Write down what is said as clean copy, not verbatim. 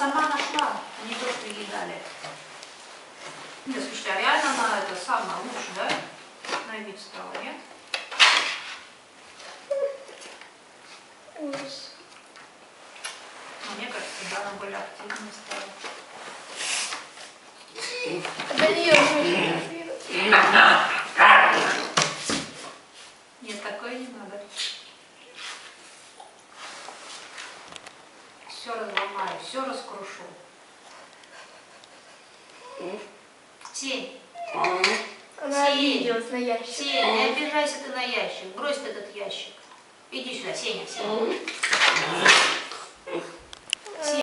сама нашла, они просто ей дали. Нет, слушайте, а реально она это самая лучшая, да? На вид стала, нет? Ужас. Мне кажется, да, она более активной стала. До нее Нет, такое не надо. Все разломаю, все раскрушу. Сень. Она обиделась на ящик. Сень, не обижайся ты на ящик. Брось ты этот ящик. Иди сюда, Сеня, Сеня.